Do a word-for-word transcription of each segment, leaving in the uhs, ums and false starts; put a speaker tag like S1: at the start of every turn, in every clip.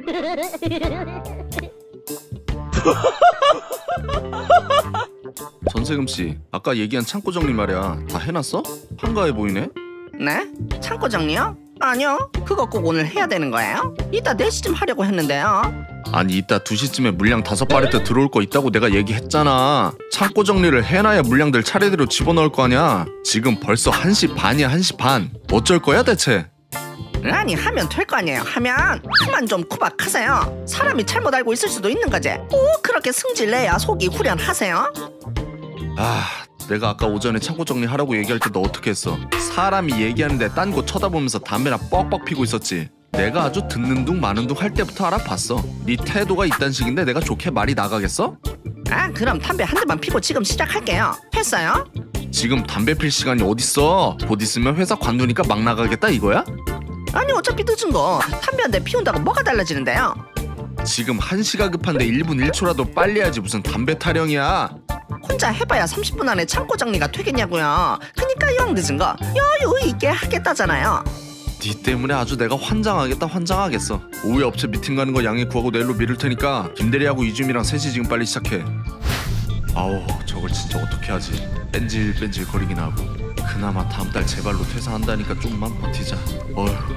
S1: 전세금씨, 아까 얘기한 창고 정리 말이야, 다 해놨어? 한가해 보이네?
S2: 네? 창고 정리요? 아니요, 그거 꼭 오늘 해야 되는 거예요? 이따 네 시쯤 하려고 했는데요.
S1: 아니, 이따 두 시쯤에 물량 다섯 팔레트 들어올 거 있다고 내가 얘기했잖아. 창고 정리를 해놔야 물량들 차례대로 집어넣을 거 아니야. 지금 벌써 한 시 반이야. 한 시 반. 어쩔 거야 대체?
S2: 아니, 하면 될 거 아니에요. 하면 그만 좀 구박하세요. 사람이 잘못 알고 있을 수도 있는 거지. 꼭 그렇게 승질내야 속이 후련하세요?
S1: 아, 내가 아까 오전에 창고 정리하라고 얘기할 때 너 어떻게 했어? 사람이 얘기하는데 딴 곳 쳐다보면서 담배나 뻑뻑 피고 있었지. 내가 아주 듣는 둥 마는 둥 할 때부터 알아봤어. 네 태도가 이딴 식인데 내가 좋게 말이 나가겠어?
S2: 아, 그럼 담배 한 대만 피고 지금 시작할게요. 됐어요?
S1: 지금 담배 필 시간이 어딨어? 곧 있으면 회사 관두니까 막 나가겠다 이거야?
S2: 아니, 어차피 늦은 거 담배 한 대 피운다고 뭐가 달라지는데요?
S1: 지금 한 시가 급한데 일 분 일 초라도 빨리 해야지 무슨 담배 타령이야.
S2: 혼자 해봐야 삼십 분 안에 창고 정리가 되겠냐고요. 그니까 영 늦은 거 여유 있게 하겠다잖아요.
S1: 니 때문에 아주 내가 환장하겠다 환장하겠어. 오후에 업체 미팅 가는 거 양해 구하고 내일로 미룰 테니까 김대리하고 이주임이랑 셋이 지금 빨리 시작해. 아우, 저걸 진짜 어떻게 하지. 뺀질뺀질 거리긴 하고. 그나마 다음 달 제발로 퇴사한다니까 좀만 버티자. 어휴.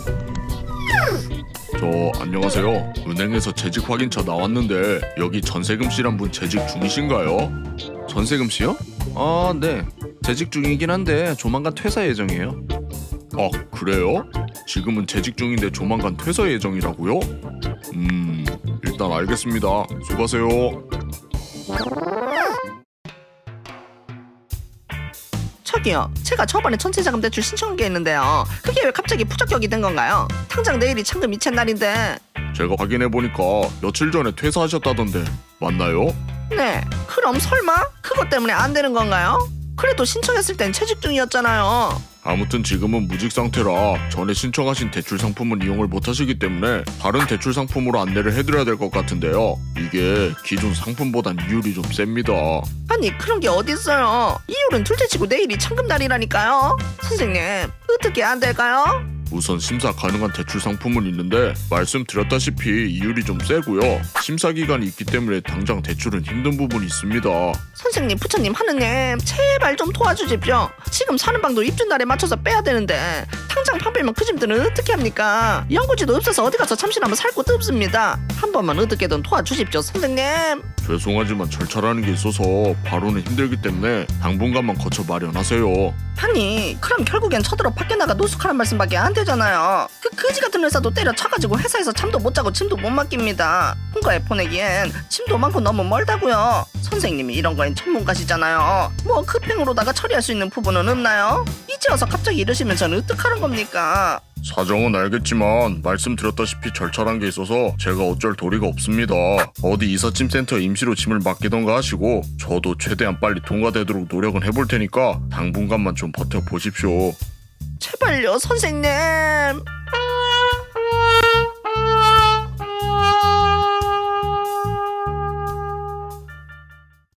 S1: 저 안녕하세요. 은행에서 재직 확인차 나왔는데 여기 전세금씨란 분 재직 중이신가요? 전세금씨요? 아, 네. 재직 중이긴 한데 조만간 퇴사 예정이에요. 아, 그래요? 지금은 재직 중인데 조만간 퇴사 예정이라고요? 음, 일단 알겠습니다. 수고하세요.
S2: 저기요, 제가 저번에 전세자금 대출 신청한 게 있는데요. 그게 왜 갑자기 부적격이 된 건가요? 당장 내일이 창금 이체 날인데.
S1: 제가 확인해보니까 며칠 전에 퇴사하셨다던데 맞나요?
S2: 네, 그럼 설마 그것 때문에 안 되는 건가요? 그래도 신청했을 땐 재직 중이었잖아요.
S1: 아무튼 지금은 무직 상태라 전에 신청하신 대출 상품은 이용을 못하시기 때문에 다른 대출 상품으로 안내를 해드려야 될 것 같은데요. 이게 기존 상품보단 이율이 좀 셉니다.
S2: 아니, 그런 게 어딨어요. 이율은 둘째치고 내일이 창금날이라니까요. 선생님, 어떻게 안 될까요?
S1: 우선 심사 가능한 대출 상품은 있는데 말씀드렸다시피 이율이 좀 세고요. 심사 기간이 있기 때문에 당장 대출은 힘든 부분이 있습니다.
S2: 선생님, 부처님, 하느님, 제발 좀 도와주십시오. 지금 사는 방도 입주날에 맞춰서 빼야 되는데 당장 방 빼면 그 집들은 어떻게 합니까? 연구지도 없어서 어디 가서 잠시나마 살 곳도 없습니다. 한 번만 어떻게든 도와주십시오, 선생님.
S1: 죄송하지만 절차라는 게 있어서 바로는 힘들기 때문에 당분간만 거쳐 마련하세요.
S2: 아니, 그럼 결국엔 쳐들어 밖에 나가 노숙하는 말씀밖에 안 되잖아요. 그 거지 같은 회사도 때려쳐가지고 회사에서 잠도 못 자고 짐도 못 맡깁니다. 본가에 보내기엔 짐도 많고 너무 멀다고요. 선생님이 이런 거엔 전문가시잖아요. 뭐 급행으로다가 처리할 수 있는 부분은 없나요? 이제 와서 갑자기 이러시면 저는 어떡하는 겁니까?
S1: 사정은 알겠지만 말씀드렸다시피 절차란 게 있어서 제가 어쩔 도리가 없습니다. 어디 이삿짐 센터에 임시로 짐을 맡기던가 하시고 저도 최대한 빨리 통과되도록 노력은 해볼 테니까 당분간만 좀 버텨보십시오.
S2: 제발요, 선생님.